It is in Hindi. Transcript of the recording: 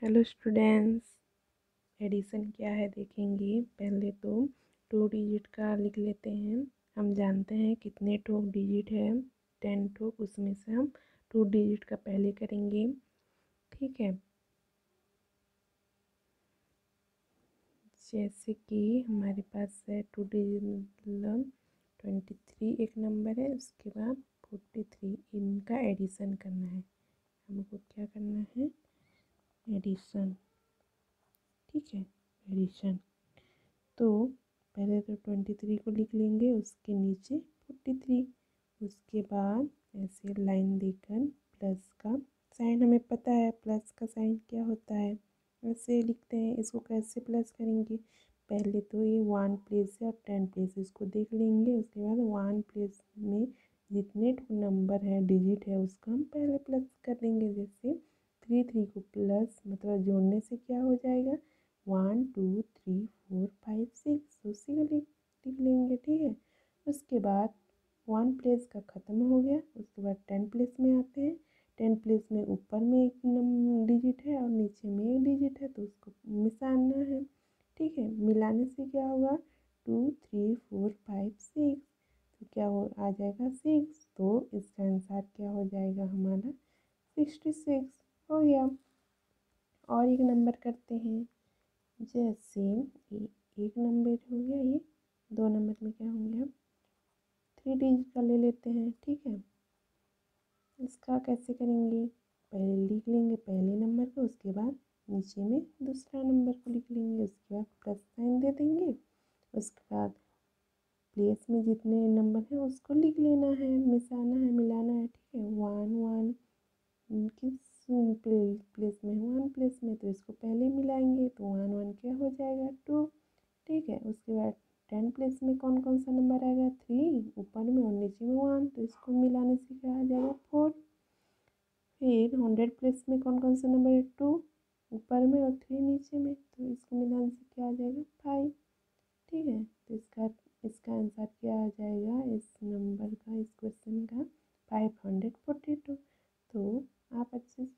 हेलो स्टूडेंट्स, एडिशन क्या है देखेंगे। पहले तो 2 डिजिट का लिख लेते हैं। हम जानते हैं कितने ठोक डिजिट है, 10 ठोक। उसमें से हम 2 डिजिट का पहले करेंगे, ठीक है। जैसे कि हमारे पास है 2 डिजिट मतलब 23 एक नंबर है, उसके बाद 43। इनका एडिशन करना है हमको। क्या करना है? एडिशन, ठीक है। एडिशन तो पहले तो 23 को लिख लेंगे, उसके नीचे 43। उसके बाद ऐसे लाइन देकर प्लस का साइन, हमें पता है प्लस का साइन क्या होता है, ऐसे लिखते हैं। इसको कैसे प्लस करेंगे? पहले तो ये 1 प्लेस है और 10 प्लेस, इसको देख लेंगे। उसके बाद 1 प्लेस में जितने नंबर है, डिजिट है, उसका हम पहले प्लस कर देंगे। जैसे 3 को प्लस मतलब जोड़ने से क्या हो जाएगा? 1 2 3 4 5 6, उसी को लिख लेंगे, ठीक है। उसके बाद 1 प्लेस का ख़त्म हो गया। उसके बाद 10 प्लेस में आते हैं। 10 प्लेस में ऊपर में एक डिजिट है और नीचे में एक डिजिट है, तो उसको मिलाना है, ठीक है। मिलाने से क्या होगा? 2 3 4 5 6, तो क्या हो आ जाएगा? 6। तो इसका आंसर क्या हो जाएगा हमारा? 66 हो गया। और एक नंबर करते हैं। जैसे एक नंबर हो गया ये, 2 नंबर में क्या होंगे? हम 3 डिजिट का ले लेते हैं, ठीक है। इसका कैसे करेंगे? पहले लिख लेंगे पहले नंबर को, उसके बाद नीचे में दूसरा नंबर को लिख लेंगे, उसके बाद प्लस साइन दे देंगे। उसके बाद प्लेस में जितने नंबर हैं उसको लिख लेना है, मिसाना है, मिलाना है, ठीक है। 1 1 किस प्लेस में? 1 प्लेस में, तो इसको पहले मिलाएंगे, तो 1 1 क्या हो जाएगा? 2, ठीक है। उसके बाद 10 प्लेस में कौन कौन सा नंबर आएगा? 3 ऊपर में और नीचे में 1, तो इसको मिलाने से क्या आ जाएगा? 4। फिर 100 प्लेस में कौन कौन सा नंबर है? 2 ऊपर में और 3 नीचे में, तो इसको मिलाने से क्या आ जाएगा? 5, ठीक है। तो इसका आंसर क्या आ जाएगा इस नंबर का, इस क्वेश्चन का? 542। तो आप अच्छे से